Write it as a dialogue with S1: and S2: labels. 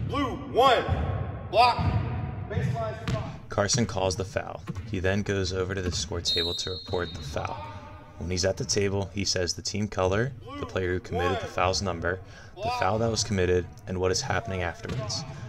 S1: Blue, 1. Block. Baseline spot.
S2: Carson calls the foul. He then goes over to the score table to report the foul. When he's at the table, he says the team color, the player who committed the foul's number, the foul that was committed, and what is happening afterwards.